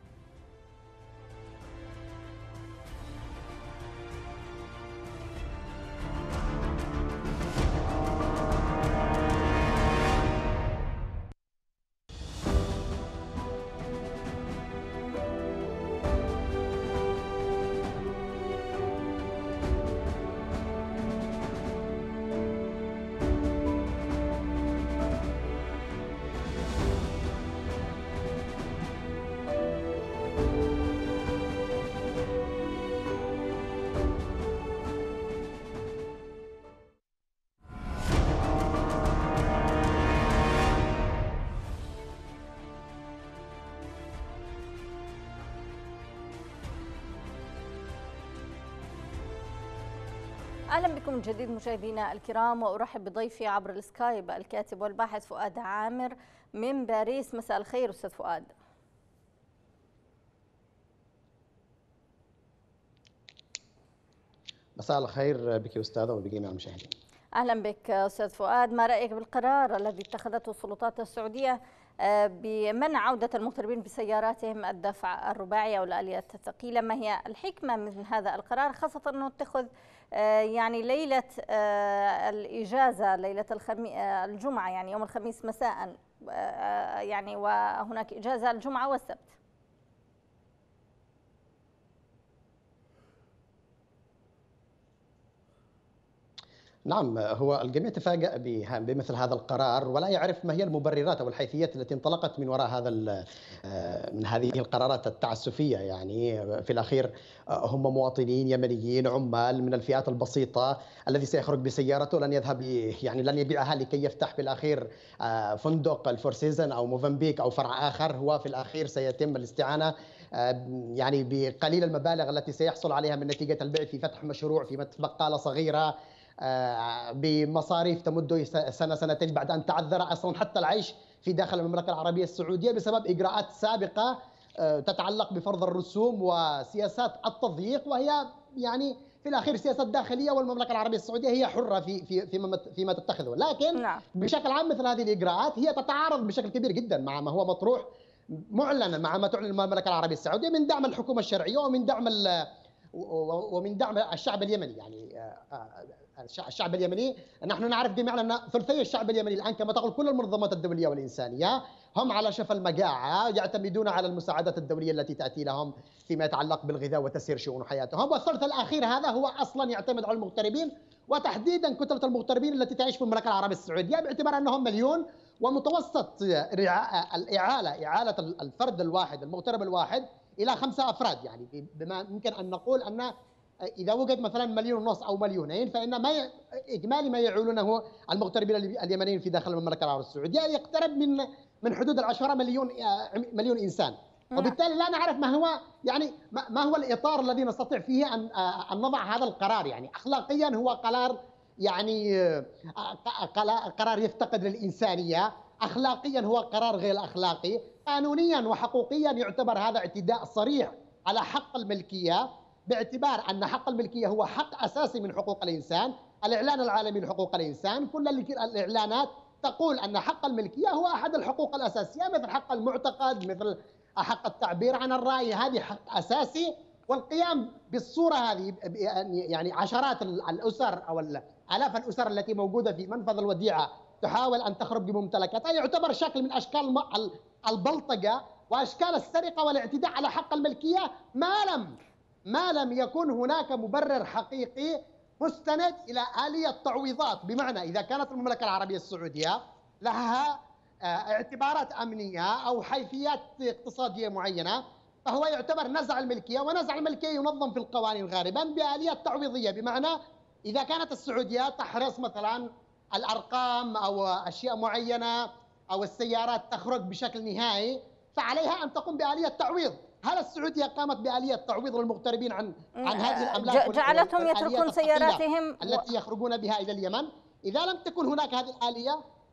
أهلا بكم من جديد مشاهدينا الكرام، وأرحب بضيفي عبر السكايب الكاتب والباحث فؤاد عامر من باريس. مساء الخير أستاذ فؤاد. مساء الخير بك أستاذة وبجميع المشاهدين. أهلا بك أستاذ فؤاد، ما رأيك بالقرار الذي اتخذته السلطات السعودية بمنع عودة المغتربين بسياراتهم الدفع الرباعي أو الآليات الثقيلة؟ ما هي الحكمة من هذا القرار، خاصة أنه اتخذ يعني ليلة الإجازة، ليلة الجمعة، يعني يوم الخميس مساء، يعني وهناك إجازة الجمعة والسبت؟ نعم، هو الجميع تفاجأ بمثل هذا القرار ولا يعرف ما هي المبررات أو الحيثيات التي انطلقت من وراء من هذه القرارات التعسفية. يعني في الأخير هم مواطنين يمنيين عمال من الفئات البسيطة، الذي سيخرج بسيارته لن يذهب يعني لن يبيعها لكي يفتح بالأخير فندق الفور سيزن أو موفنبيك أو فرع آخر. هو في الأخير سيتم الاستعانة يعني بقليل المبالغ التي سيحصل عليها من نتيجة البيع في فتح مشروع في بقالة صغيرة بمصاريف تمد سنة سنتين بعد أن تعذر أصلا حتى العيش في داخل المملكة العربية السعودية بسبب إجراءات سابقة تتعلق بفرض الرسوم وسياسات التضييق، وهي يعني في الأخير سياسات داخلية، والمملكة العربية السعودية هي حرة فيما تتخذه. لكن بشكل عام مثل هذه الإجراءات هي تتعارض بشكل كبير جدا مع ما هو مطروح معلنا، مع ما تعلن المملكة العربية السعودية من دعم الحكومة الشرعية ومن دعم الشعب اليمني. يعني الشعب اليمني نحن نعرف بمعنى أن ثلثي الشعب اليمني الآن كما تقول كل المنظمات الدولية والإنسانية هم على شفا المجاعة، يعتمدون على المساعدات الدولية التي تأتي لهم فيما يتعلق بالغذاء وتسيير شؤون حياتهم. والثلث الأخير هذا هو أصلا يعتمد على المغتربين، وتحديدا كتلة المغتربين التي تعيش في المملكة العربية السعودية، باعتبار أنهم مليون، ومتوسط إعالة الفرد الواحد المغترب الواحد إلى 5 أفراد. يعني بما يمكن أن نقول أن إذا وجد مثلا 1.5 مليون أو 2 مليون، فإن إجمالي ما يعولونه المغتربين اليمنيين في داخل المملكة العربية السعودية يقترب من حدود 10 مليون إنسان. وبالتالي لا نعرف ما هو الإطار الذي نستطيع فيه أن نضع هذا القرار. يعني أخلاقيا هو قرار قرار يفتقد للإنسانية، أخلاقيا هو قرار غير أخلاقي، قانونيا وحقوقيا يعتبر هذا اعتداء صريح على حق الملكية، باعتبار أن حق الملكية هو حق أساسي من حقوق الإنسان. الإعلان العالمي لحقوق الإنسان كل الإعلانات تقول أن حق الملكية هو أحد الحقوق الأساسية، مثل حق المعتقد، مثل حق التعبير عن الرأي، هذه حق أساسي. والقيام بالصورة هذه يعني عشرات الأسر أو آلاف الأسر التي موجودة في منفذ الوديعة تحاول أن تخرج بممتلكاتها يعتبر شكل من أشكال البلطجة وأشكال السرقة والاعتداء على حق الملكية، ما لم يكن هناك مبرر حقيقي مستند إلى آلية تعويضات. بمعنى إذا كانت المملكة العربية السعودية لها اعتبارات أمنية أو حيثيات اقتصادية معينة، فهو يعتبر نزع الملكية، ونزع الملكية ينظم في القوانين غالبا بآليات تعويضية. بمعنى إذا كانت السعودية تحرص مثلا الأرقام أو أشياء معينة أو السيارات تخرج بشكل نهائي، فعليها أن تقوم بآلية تعويض. هل السعودية قامت بآلية تعويض للمغتربين عن هذه الأملاك جعلتهم يتركون سياراتهم التي يخرجون بها إلى اليمن؟ إذا لم تكن هناك هذه الآلية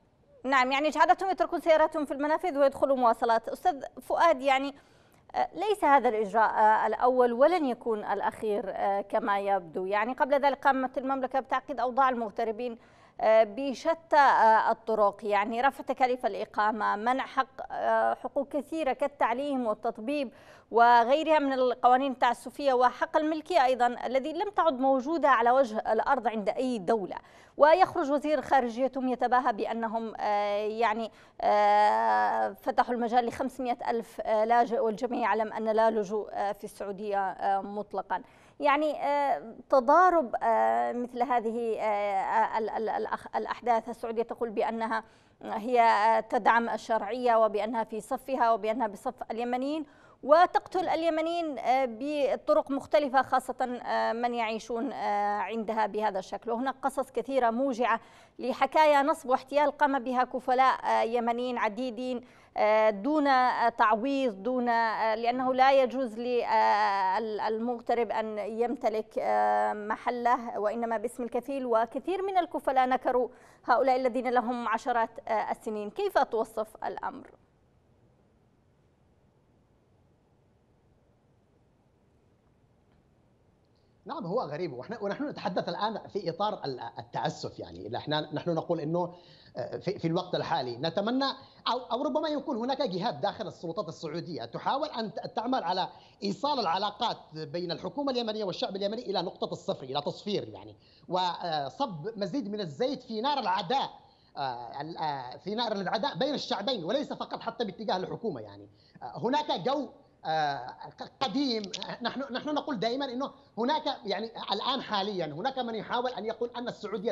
نعم، يعني جعلتهم يتركون سياراتهم في المنافذ ويدخلوا مواصلات. أستاذ فؤاد، يعني ليس هذا الإجراء الأول ولن يكون الأخير كما يبدو. يعني قبل ذلك قامت المملكة بتعقيد أوضاع المغتربين بشتى الطرق، يعني رفع تكاليف الإقامة، منع حقوق كثيرة كالتعليم والتطبيب وغيرها من القوانين التعسفية، وحق الملكية أيضا الذي لم تعد موجودة على وجه الأرض عند أي دولة. ويخرج وزير خارجيتهم يتباهى بأنهم يعني فتحوا المجال ل500 ألف لاجئ، والجميع يعلم أن لا لجوء في السعودية مطلقا. يعني تضارب مثل هذه الأحداث. السعودية تقول بأنها هي تدعم الشرعية وبأنها في صفها وبأنها بصف اليمنيين، وتقتل اليمنيين بطرق مختلفة، خاصة من يعيشون عندها بهذا الشكل. وهناك قصص كثيرة موجعة لحكايا نصب واحتيال قام بها كفلاء يمنيين عديدين دون تعويض، لأنه لا يجوز للمغترب أن يمتلك محله وإنما باسم الكفيل. وكثير من الكفلاء نكروا هؤلاء الذين لهم عشرات السنين. كيف توصف الأمر؟ نعم، هو غريب. ونحن نتحدث الآن في إطار التأسف. يعني نحن نقول أنه في الوقت الحالي نتمنى أو ربما يكون هناك جهات داخل السلطات السعودية تحاول أن تعمل على إيصال العلاقات بين الحكومة اليمنية والشعب اليمني إلى نقطة الصفر، إلى تصفير يعني، وصب مزيد من الزيت في نار العداء، بين الشعبين، وليس فقط حتى باتجاه الحكومة. يعني هناك جو قديم. نحن نقول دائما انه هناك يعني الان حاليا هناك من يحاول ان يقول ان السعوديه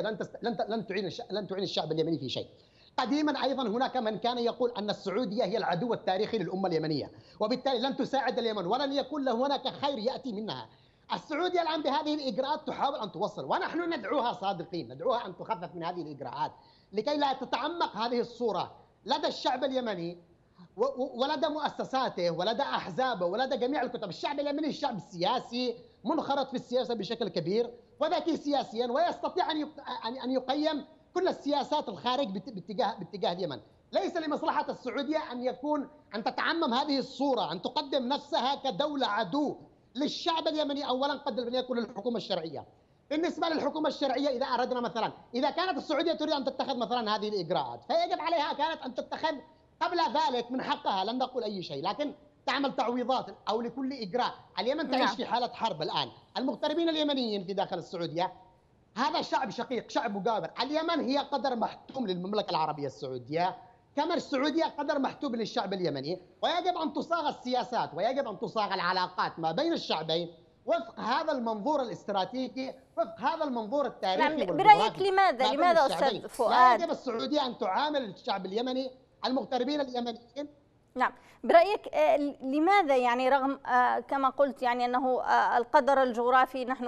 لن تعين الشعب اليمني في شيء. قديما ايضا هناك من كان يقول ان السعوديه هي العدو التاريخي للامه اليمنيه، وبالتالي لن تساعد اليمن ولن يكون له هناك خير ياتي منها. السعوديه الان بهذه الاجراءات تحاول ان توصل، ونحن ندعوها صادقين، ندعوها ان تخفف من هذه الاجراءات لكي لا تتعمق هذه الصوره لدى الشعب اليمني ولدى مؤسساته ولدى احزابه ولدى جميع الكتب. الشعب اليمني شعب سياسي منخرط في السياسه بشكل كبير وذكي سياسيا، ويستطيع ان يقيم كل السياسات الخارج باتجاه اليمن. ليس لمصلحه السعوديه ان تتعمم هذه الصوره، ان تقدم نفسها كدوله عدو للشعب اليمني اولا قبل ان يكون للحكومه الشرعيه. بالنسبه للحكومه الشرعيه، اذا اردنا مثلا، اذا كانت السعوديه تريد ان تتخذ مثلا هذه الاجراءات، فيجب عليها كانت ان تتخذ قبل ذلك من حقها، لن نقول أي شيء، لكن تعمل تعويضات أو لكل إجراء. اليمن تعيش في حالة حرب الآن. المغتربين اليمنيين في داخل السعودية هذا شعب شقيق، شعب مجاور. اليمن هي قدر محتوم للمملكة العربية السعودية، كما السعودية قدر محتوم للشعب اليمني، ويجب أن تصاغ السياسات ويجب أن تصاغ العلاقات ما بين الشعبين وفق هذا المنظور الاستراتيجي، وفق هذا المنظور التاريخي. برأيك لماذا أستاذ فؤاد لا يجب السعودية أن تعامل الشعب اليمني، المغتربين اليمنيين؟ نعم، برأيك لماذا يعني رغم كما قلت يعني أنه القدر الجغرافي، نحن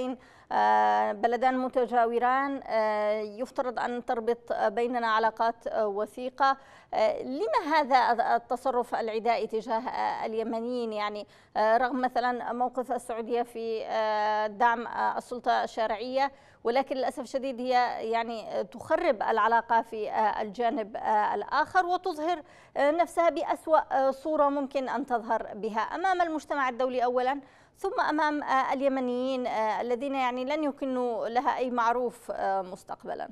بلدان متجاوران، يفترض أن تربط بيننا علاقات وثيقة، لما هذا التصرف العدائي تجاه اليمنيين؟ يعني رغم مثلا موقف السعودية في دعم السلطة الشرعية، ولكن للأسف الشديد هي يعني تخرب العلاقة في الجانب الآخر وتظهر نفسها بأسوأ صورة ممكن أن تظهر بها أمام المجتمع الدولي أولا، ثم أمام اليمنيين الذين يعني لن يكنوا لها أي معروف مستقبلا.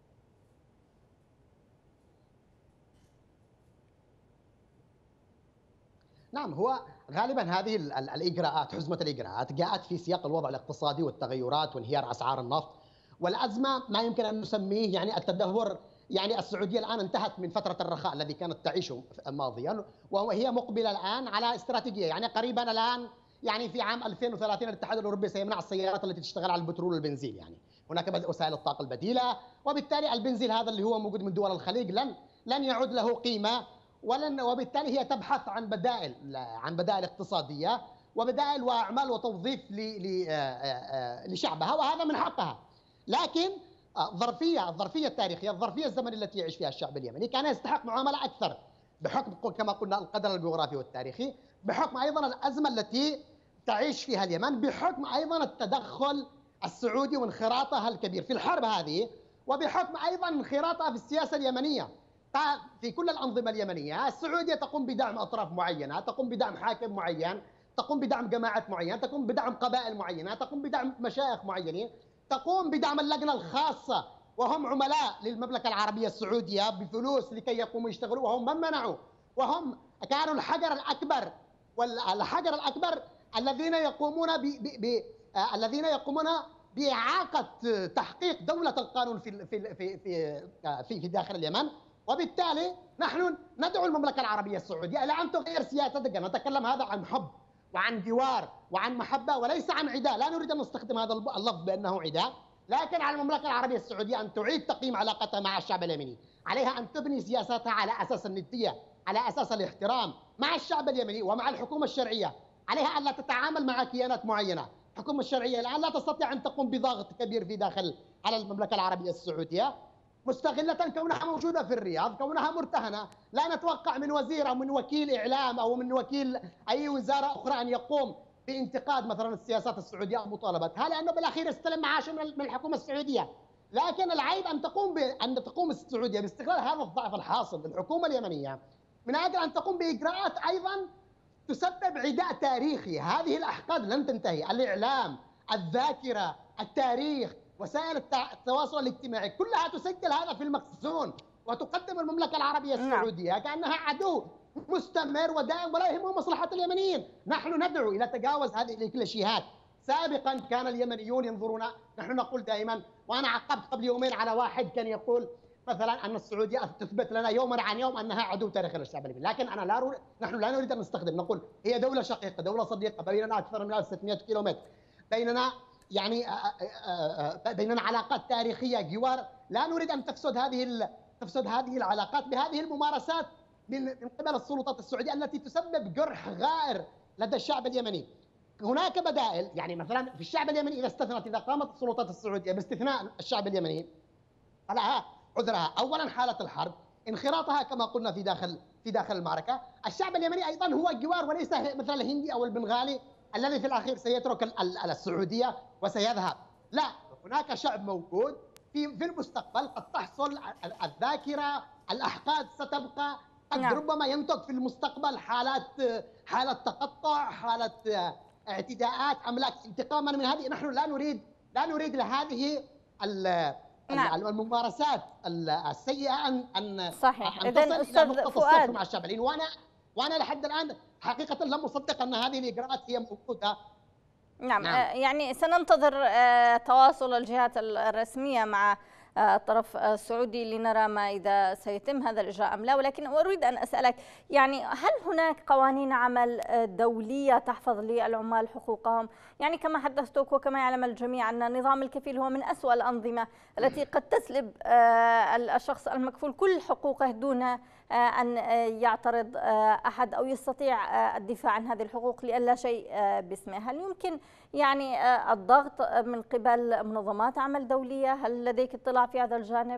نعم، هو غالبا هذه الإجراءات، حزمة الإجراءات، جاءت في سياق الوضع الاقتصادي والتغيرات وانهيار أسعار النفط والأزمة، ما يمكن أن نسميه يعني التدهور. يعني السعودية الآن انتهت من فترة الرخاء الذي كانت تعيشه ماضيا، وهي مقبلة الآن على استراتيجية. يعني قريبا الآن، يعني في عام 2030 الاتحاد الأوروبي سيمنع السيارات التي تشتغل على البترول والبنزين. يعني هناك وسائل الطاقة البديلة، وبالتالي البنزين هذا اللي هو موجود من دول الخليج لن يعود له قيمة، وبالتالي هي تبحث عن بدائل اقتصادية وبدائل وأعمال وتوظيف لشعبها، وهذا من حقها. لكن الظرفية التاريخية، الظرفية الزمنية التي يعيش فيها الشعب اليمني كان يستحق معاملة أكثر، بحكم كما قلنا القدر الجغرافي والتاريخي، بحكم أيضا الأزمة التي تعيش فيها اليمن، بحكم أيضا التدخل السعودي وانخراطها الكبير في الحرب هذه، وبحكم أيضا انخراطها في السياسة اليمنية. في كل الأنظمة اليمنية. السعودية تقوم بدعم أطراف معينة، تقوم بدعم حاكم معين، تقوم بدعم جماعات معينة، تقوم بدعم قبائل معينة، تقوم بدعم مشايخ معينين، تقوم بدعم اللجنة الخاصة وهم عملاء للمملكة العربية السعودية بفلوس لكي يقوموا يشتغلوا، وهم من منعوا، وهم كانوا الحجر الأكبر الذين يقومون الذين يقومون بإعاقة تحقيق دولة القانون في داخل اليمن. وبالتالي نحن ندعو المملكة العربية السعودية إلى أن تغير سياستها. نتكلم هذا عن حب وعن جوار وعن محبة وليس عن عداء. لا نريد أن نستخدم هذا اللفظ بأنه عداء، لكن على المملكة العربية السعودية أن تعيد تقييم علاقتها مع الشعب اليمني. عليها أن تبني سياساتها على أساس الندية، على أساس الاحترام مع الشعب اليمني ومع الحكومة الشرعية. عليها أن لا تتعامل مع كيانات معينة. الحكومة الشرعية الآن لا تستطيع أن تقوم بضغط كبير على المملكة العربية السعودية، مستغلة كونها موجودة في الرياض، كونها مرتهنة. لا نتوقع من وزير أو من وكيل إعلام أو من وكيل أي وزارة أخرى أن يقوم بانتقاد مثلا السياسات السعودية أو مطالبتها، لأنه بالأخير يستلم معاشه من الحكومة السعودية. لكن العيب أن تقوم السعودية باستغلال هذا الضعف الحاصل للحكومة اليمنية من أجل أن تقوم بإجراءات أيضا تسبب عداء تاريخي. هذه الأحقاد لن تنتهي. الإعلام، الذاكرة، التاريخ، وسائل التواصل الاجتماعي كلها تسجل هذا في المخزون، وتقدم المملكة العربية السعودية كأنها عدو مستمر ودائم ولا يهمه مصلحة اليمنيين. نحن ندعو إلى تجاوز هذه الكليشيهات. سابقا كان اليمنيون ينظرون، نحن نقول دائما، وأنا عقبت قبل يومين على واحد كان يقول مثلا أن السعودية تثبت لنا يوما عن يوم أنها عدو تاريخي للشعب اليمني، لكن نحن لا نريد أن نستخدم. نقول هي دولة شقيقة، دولة صديقة، بيننا أكثر من 600 كيلومتر، بيننا بيننا علاقات تاريخية، جوار. لا نريد أن تفسد هذه العلاقات بهذه الممارسات من قبل السلطات السعودية التي تسبب جرح غائر لدى الشعب اليمني. هناك بدائل، يعني مثلا في الشعب اليمني إذا قامت السلطات السعودية باستثناء الشعب اليمني فلها عذرها. أولا حالة الحرب، انخراطها كما قلنا في داخل المعركة. الشعب اليمني أيضا هو جوار وليس مثل الهندي أو البنغالي الذي في الأخير سيترك السعودية وسيذهب. لا، هناك شعب موجود في المستقبل. قد تحصل الذاكرة، الأحقاد ستبقى، قد ربما ينتج في المستقبل حالة تقطع، حالة اعتداءات، أملاك انتقاما من هذه. نحن لا نريد لهذه الممارسات السيئة أن صحيح. أن تصل إلى نقطة الصفر مع الشعب. وأنا لحد الآن حقيقة لم أصدق أن هذه الإجراءات هي موجودة. نعم. يعني سننتظر تواصل الجهات الرسمية مع الطرف السعودي لنرى ما إذا سيتم هذا الإجراء أم لا. ولكن أريد أن أسألك، يعني هل هناك قوانين عمل دولية تحفظ للعمال حقوقهم؟ يعني كما حدثتك وكما يعلم الجميع أن نظام الكفيل هو من أسوأ الأنظمة التي قد تسلب الشخص المكفول كل حقوقه دون أن يعترض أحد أو يستطيع الدفاع عن هذه الحقوق لألا شيء باسمه. هل يمكن يعني الضغط من قبل منظمات عمل دولية؟ هل لديك اطلاع في هذا الجانب؟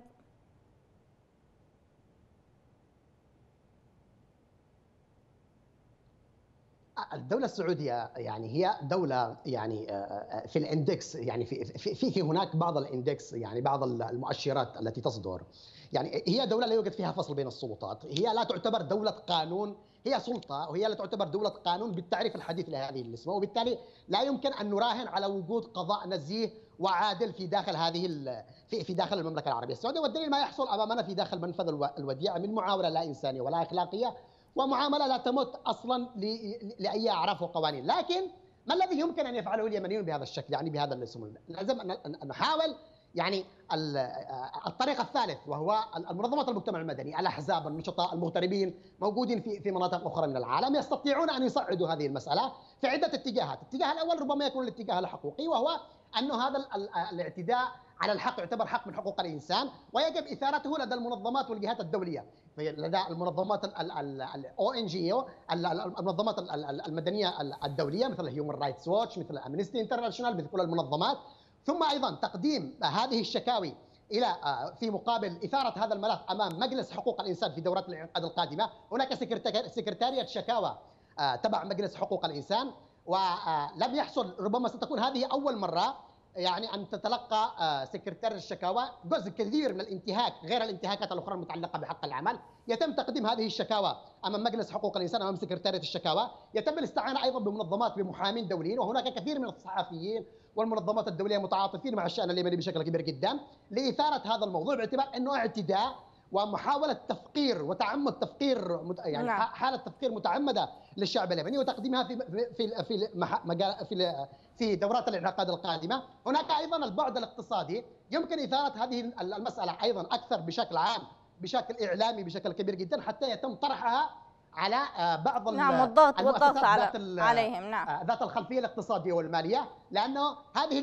الدولة السعودية يعني هي دولة يعني في الاندكس، يعني في هناك بعض الاندكس، يعني بعض المؤشرات التي تصدر، يعني هي دولة لا يوجد فيها فصل بين السلطات. هي لا تعتبر دولة قانون، هي سلطة، وهي لا تعتبر دولة قانون بالتعريف الحديث لهذه الاسم. وبالتالي لا يمكن أن نراهن على وجود قضاء نزيه وعادل في داخل المملكة العربية السعودية. والدليل ما يحصل أمامنا في داخل منفذ الوديعة من معاملة لا إنسانية ولا أخلاقية، ومعاملة لا تمت أصلا لأي أعراف وقوانين. لكن ما الذي يمكن أن يفعله اليمنيون بهذا الشكل، يعني بهذا الاسم؟ لازم أن نحاول يعني الطريق الثالث، وهو المنظمات المجتمع المدني، الأحزاب، النشطاء، المغتربين موجودين في مناطق أخرى من العالم، يستطيعون أن يصعدوا هذه المسألة في عدة اتجاهات. الاتجاه الأول ربما يكون الاتجاه الحقوقي، وهو أن هذا الاعتداء على الحق يعتبر حق من حقوق الإنسان، ويجب إثارته لدى المنظمات والجهات الدولية، لدى المنظمات ONGO، المنظمات المدنية الدولية مثل هيومن رايتس ووتش، مثل أمنستي انترناشونال، مثل كل المنظمات. ثم أيضا تقديم هذه الشكاوي في مقابل إثارة هذا الملف أمام مجلس حقوق الإنسان في دورات الانعقاد القادمة. هناك سكرتارية شكاوى تبع مجلس حقوق الإنسان، ولم يحصل، ربما ستكون هذه أول مرة يعني أن تتلقى سكرتير الشكاوى جزء كثير من الانتهاك غير الانتهاكات الأخرى المتعلقة بحق العمل. يتم تقديم هذه الشكاوى أمام مجلس حقوق الإنسان، أمام سكرتارية الشكاوى. يتم الاستعانة أيضا بمنظمات، بمحامين دوليين، وهناك كثير من الصحفيين والمنظمات الدولية متعاطفين مع الشأن اليمني بشكل كبير جدا لإثارة هذا الموضوع، باعتبار أنه اعتداء ومحاولة تفقير وتعمد تفقير، يعني حالة تفقير متعمدة للشعب اليمني، وتقديمها في دورات الانعقاد القادمة. هناك أيضا البعد الاقتصادي، يمكن إثارة هذه المسألة أيضا أكثر بشكل عام، بشكل إعلامي بشكل كبير جدا، حتى يتم طرحها على بعض والضغط عليهم ذات الخلفية الاقتصادية والمالية، لأنه هذه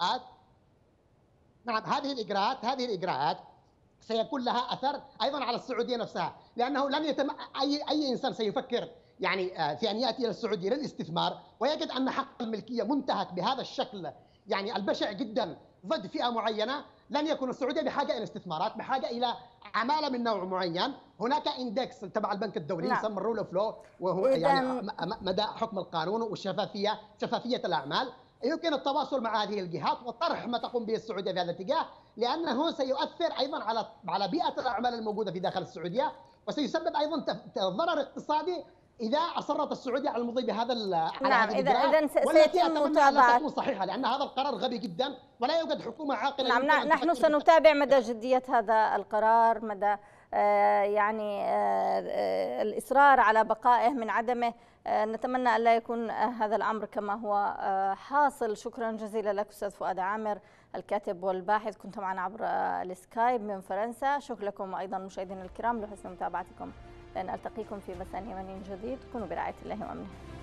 الإجراءات سيكون لها أثر أيضا على السعودية نفسها، لأنه لن يتم أي إنسان سيفكر يعني في أن يأتي إلى السعودية للاستثمار ويجد أن حق الملكية منتهك بهذا الشكل يعني البشع جدا ضد فئة معينة. لن يكون السعودية بحاجة إلى استثمارات، بحاجة إلى عمالة من نوع معين. هناك إندكس تبع البنك الدولي يسمى الرول اوف لو، وهو يعني مدى حكم القانون وشفافية الأعمال. يمكن التواصل مع هذه الجهات وطرح ما تقوم به السعودية في هذا الاتجاه، لأنه سيؤثر أيضا على بيئة الأعمال الموجودة في داخل السعودية، وسيسبب أيضا ضرر اقتصادي إذا أصرت السعودية على المضي بهذا إذا سيتم متابعة صحيحة، لأن هذا القرار غبي جدا ولا يوجد حكومة عاقلة. نحن سنتابع مدى جدية هذا القرار، مدى الإصرار على بقائه من عدمه. نتمنى أن لا يكون هذا الأمر كما هو حاصل. شكرا جزيلا لك أستاذ فؤاد عامر، الكاتب والباحث، كنت معنا عبر السكايب من فرنسا. شكرا لكم أيضا مشاهدينا الكرام لحسن متابعتكم، لأن ألتقيكم في بث يمني جديد. كونوا برعاية الله وأمنه.